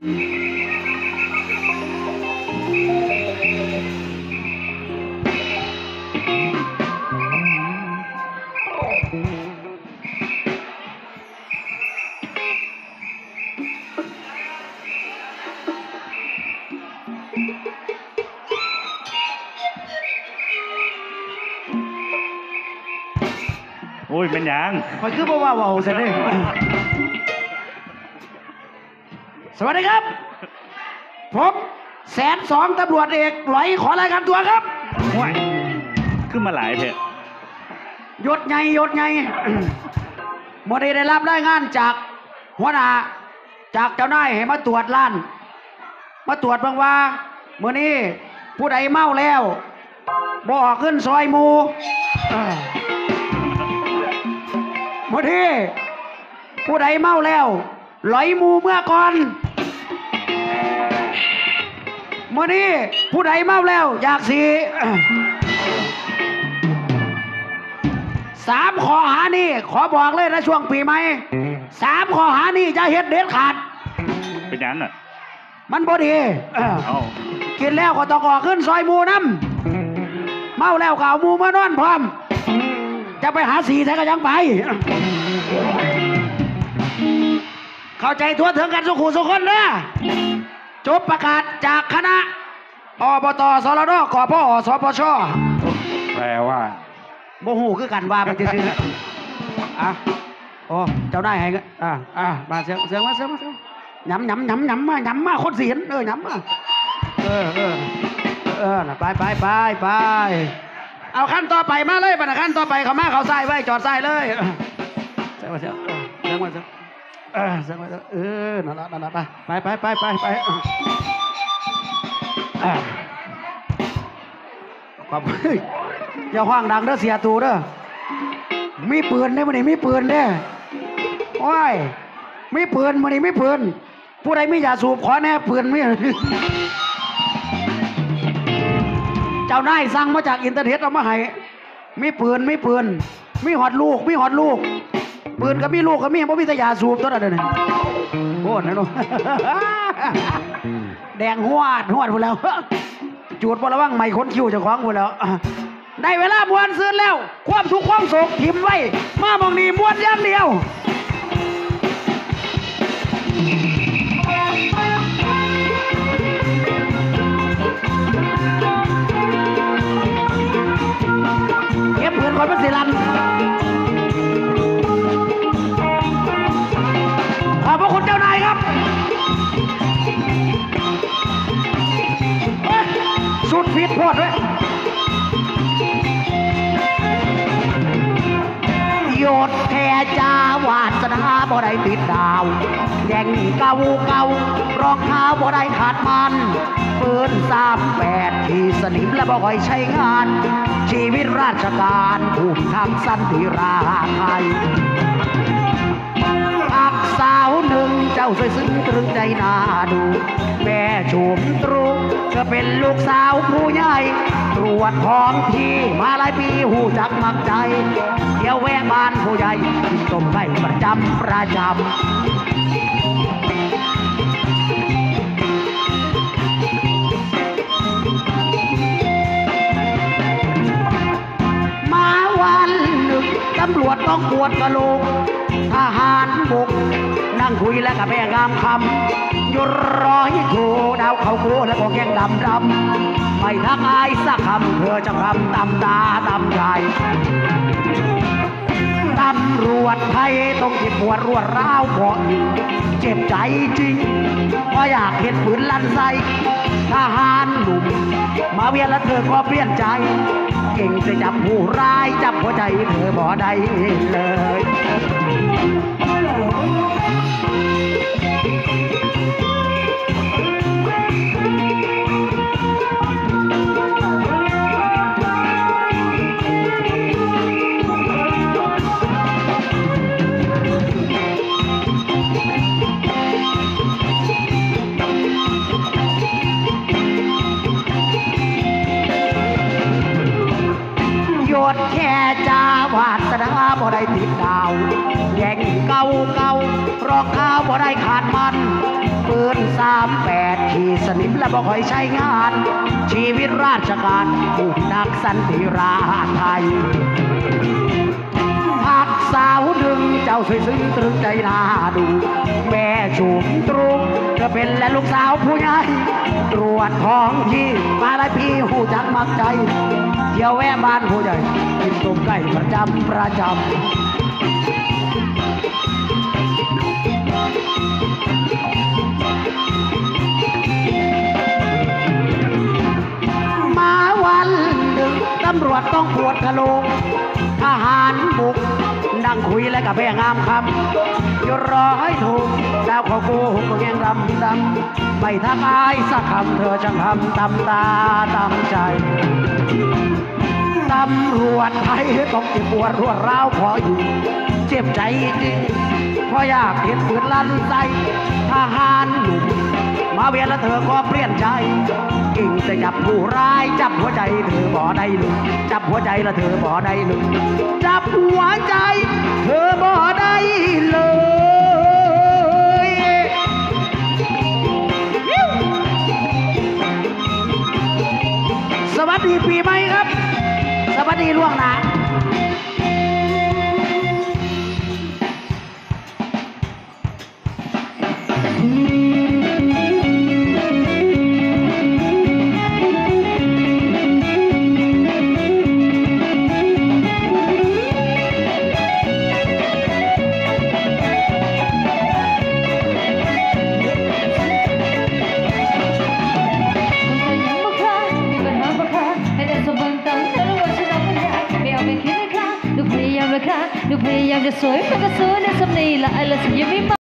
โอ้ยเป็นยังคอยคือบ่ว่าเสร็จเลยสวัสดีครับผม102ตำรวจเอกหลอยขอรายการตัวครับว้ายขึ้นมาหลายเถอะยศไงวันนี้ได้รับรายงานจากหัวหน้าจากเจ้านายให้มาตรวจร้านมาตรวจบางว่าเมื่อนี้ผู้ใดเมาแล้วบ่อขึ้นซอยมูเมื่อนี้ผู้ใดเมาแล้วหลอยมูเมื่อก่อนเมื่อนี้ผู้ใดเมาแล้วอยากสี3 ข้อหานี่ขอบอกเลยนะช่วงปีใหม่3 ข้อหานี่จะเฮ็ดเด็ดขาดเป็นยังอ่ะมันบ่ดีกินแล้วก็ต้องออกขึ้นซอยมูน้ำเมาแล้วก็เอามูมานอนพร้อมจะไปหาสีแต่ก็ยังไปเข้าใจทั่วถึงกันสุขุสุขคนนะจบประกาศจากคณะอบต.สรด.กพ.สปช. แปลว่าโมโหคือกันว่าไปจริงๆโอ้เจ้านายให้มาเสียงมาหยำมาคนเสียนหยำมาไปเอาขั้นต่อไปมาเลยขั้นต่อไปเขามาเขาใส่ไว้จอดใส่เลยเสียงมาเสียงมานั่นไปขอบอย่าห้างดังเด้อเสียตูเด้อมีปืนได้มื้อนี้มีปืนเด้อโอ้ยมีปืนมื้อนี้มีปืนผู้ใดมียาสูบขอแน่ปืนมีเจ้านายสั่งมาจากอินเทอร์เน็ตเอามาให้มีปืนมีหอดลูกปืนก็มีลูกก็มีบ่มีแต่ยาสูบตัวนั้นเด้อโอ้นั่นโน่แดงหวดพูดแล้วจูดบ่ระวังไม่คนคิ้วเจ้าของพูดแล้วได้เวลามวนซื่นแล้วความทุกข์ความโศกทิมไว้มามองนี่มวนอย่างเดียวเก็บเพื่อนก่อนมันสิลันขอบพระคุณเจ้านายครับสุดผิดพอดด้วยโยดแค่จ้าวาสนาบ่ได้ติดดาวแย่งเก่ารองเท้าบ่ได้ขาดมันปืน38ที่สนิมและบ่ค่อยใช้งานชีวิตราชการภูมิธรรมสันติราไทยอักสาวหนึ่งเจ้าสวยซึ้งตรึงใจน่าดูแม่ชมตรุก็เป็นลูกสาวผู้ใหญ่ตรวจท้องที่มาหลายปีหูจักมักใจเที่ยวแวะบ้านผู้ใหญ่กินต้มไก่ประจำมาวันหนึ่งตำรวจต้องปวดกะโหลกทหารบกนั่งคุยและกับแม่งามคำอยู่100 โทดาวเขาโคและก็แกงดำไม่ทักอายสักคำเธอจะคำตำตาตำใจตำรวจไทยต้องที่ปวดรวดร้าวเพราะเจ็บใจจริงเพราะอยากเห็นปืนลั่นใส่ทหารหนุ่มมาเวียนแล้วเธอก็เปลี่ยนใจเก่งจะจับผู้ร้ายจับหัวใจเธอบ่ได้เลยแค่จ้าวาสนาบ่ได้ติดดาวแย่งเก่ารองเท้าบ่ได้ขาดมันปืน 38ที่สนิมและบ่ค่อยใช้งาน ชีวิตราชการผู้พิทักษ์สันติราษฎร์ไทยผักสาวดึงเจ้าสวยซึ้งตรึงใจน่าดู แม่ชูมตรุงก็เป็นและลูกสาวผู้ใหญ่ตรวจท้องที่มาได้พี่หูจักมักใจเที่ยวแวะบ้านผู้ใหญ่กินต้มไก่ประจำมาวันหนึ่งตำรวจต้องปวดกะโหลกทหารบุกนั่งคุยและกับแม่งามคำอยู่รอให้ถูกดาวเขาโกหกก็ยังดำไม่ทักอายสักคำเธอช่างทำตำตาตำใจตำรวจไทยต้องเจ็บปวดรวดร้าวพออยู่เจ็บใจจริงเพราะอยากเห็นปืนลั่นใส่ทหารหนุ่มมาเวียนแล้วเธอก็เปลี่ยนใจกิ่งจะจับผู้ร้ายจับหัวใจเธอบ่ได้เลยจับหัวใจแล้วเธอบ่ได้เลยจับหัวใจเธอบ่ได้เลยสวัสดีปีใหม่ครับสวัสดีล่วงหน้าดูพยายามจะสวยเพราะก็สวยในสำนีละไอ้ละสิยังไม่